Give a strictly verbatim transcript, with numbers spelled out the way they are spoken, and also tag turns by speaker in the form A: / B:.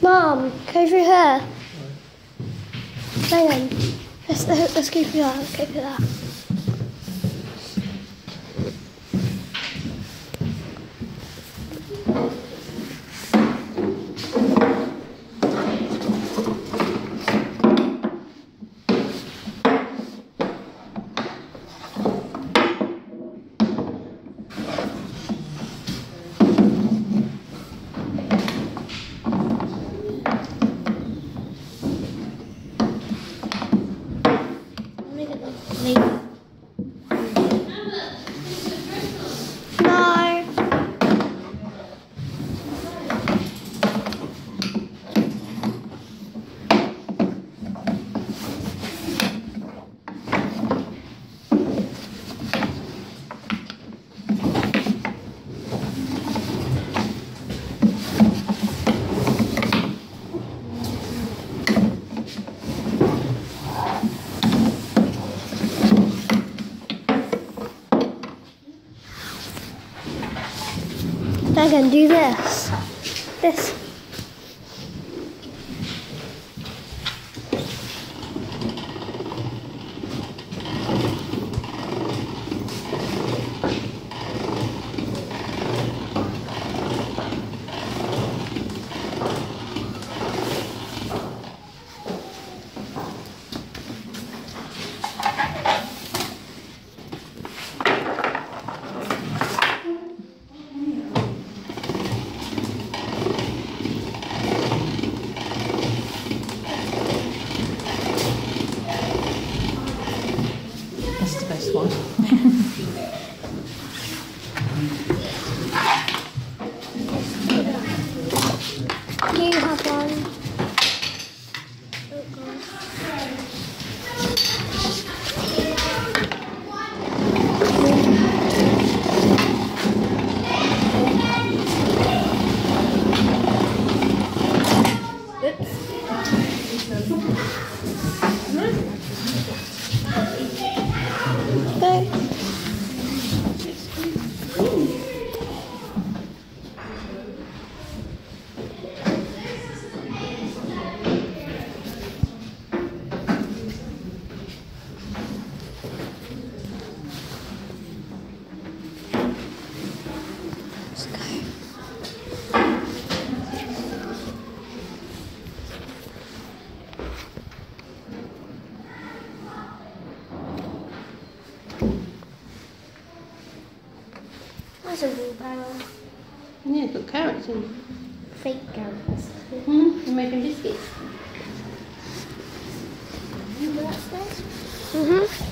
A: Mom, go through here. Hang on. Let's, let's go through that. Let's go through that. I can do this. This.
B: That's the best one.
A: You have one. Oh God. That's a wheelbarrow.
B: Yeah, it's got carrots in.
A: Fake carrots.
B: Mm-hmm. You're making biscuits.
A: Mm-hmm.